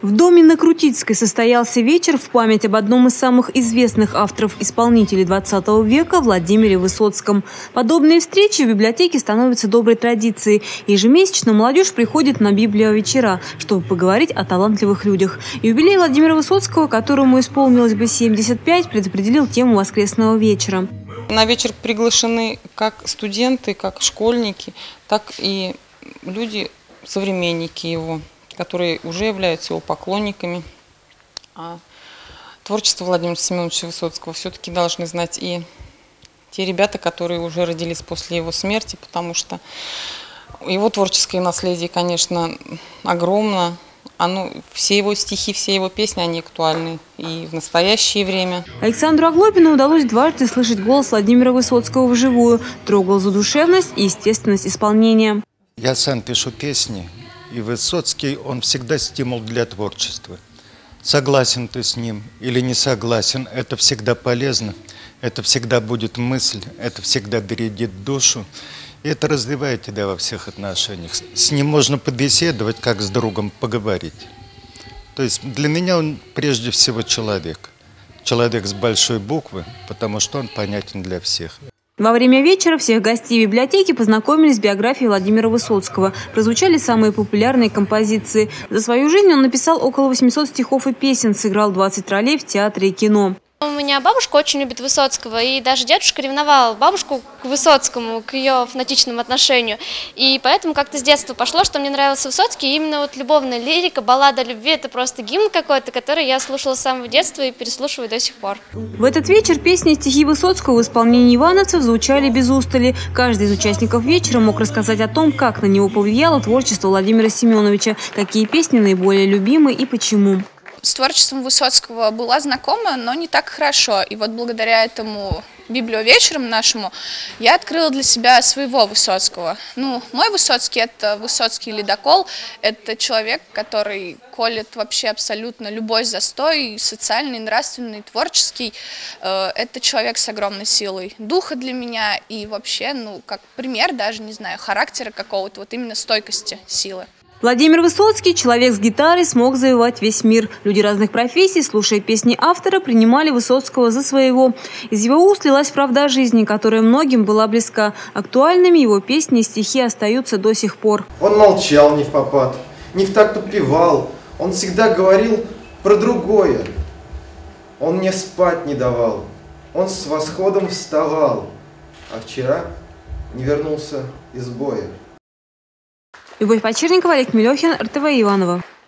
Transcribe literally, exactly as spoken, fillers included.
В доме на Крутицкой состоялся вечер в память об одном из самых известных авторов-исполнителей двадцатого века Владимире Высоцком. Подобные встречи в библиотеке становятся доброй традицией. Ежемесячно молодежь приходит на библиовечера, чтобы поговорить о талантливых людях. Юбилей Владимира Высоцкого, которому исполнилось бы семьдесят пять, предопределил тему воскресного вечера. На вечер приглашены как студенты, как школьники, так и люди, современники его, которые уже являются его поклонниками. А творчество Владимира Семеновича Высоцкого все-таки должны знать и те ребята, которые уже родились после его смерти, потому что его творческое наследие, конечно, огромно. Оно, все его стихи, все его песни, они актуальны и в настоящее время. Александру Оглобину удалось дважды слышать голос Владимира Высоцкого вживую. Трогал задушевность и естественность исполнения. Я сам пишу песни. И Высоцкий, он всегда стимул для творчества. Согласен ты с ним или не согласен, это всегда полезно, это всегда будет мысль, это всегда бередит душу. И это развивает тебя во всех отношениях. С ним можно побеседовать, как с другом поговорить. То есть для меня он прежде всего человек. Человек с большой буквы, потому что он понятен для всех. Во время вечера всех гостей библиотеки познакомились с биографией Владимира Высоцкого. Прозвучали самые популярные композиции. За свою жизнь он написал около восьмисот стихов и песен, сыграл двадцать ролей в театре и кино. У меня бабушка очень любит Высоцкого, и даже дедушка ревновал бабушку к Высоцкому, к ее фанатичному отношению. И поэтому как-то с детства пошло, что мне нравился Высоцкий. И именно вот любовная лирика, баллада о любви – это просто гимн какой-то, который я слушала с самого детства и переслушиваю до сих пор. В этот вечер песни и стихи Высоцкого в исполнении ивановцев звучали без устали. Каждый из участников вечера мог рассказать о том, как на него повлияло творчество Владимира Семеновича, какие песни наиболее любимы и почему. С творчеством Высоцкого была знакома, но не так хорошо. И вот благодаря этому библиовечерам нашему я открыла для себя своего Высоцкого. Ну, мой Высоцкий – это Высоцкий ледокол. Это человек, который колет вообще абсолютно любой застой, социальный, нравственный, творческий. Это человек с огромной силой духа для меня и вообще, ну, как пример даже, не знаю, характера какого-то, вот именно стойкости, силы. Владимир Высоцкий, человек с гитарой, смог завоевать весь мир. Люди разных профессий, слушая песни автора, принимали Высоцкого за своего. Из его уст лилась правда о жизни, которая многим была близка. Актуальными его песни и стихи остаются до сих пор. Он молчал не впопад, не в такт подпевал. Он всегда говорил про другое. Он мне спать не давал. Он с восходом вставал. А вчера не вернулся из боя. Любовь Почерникова, Олег Мелехин, эр тэ вэ Иваново.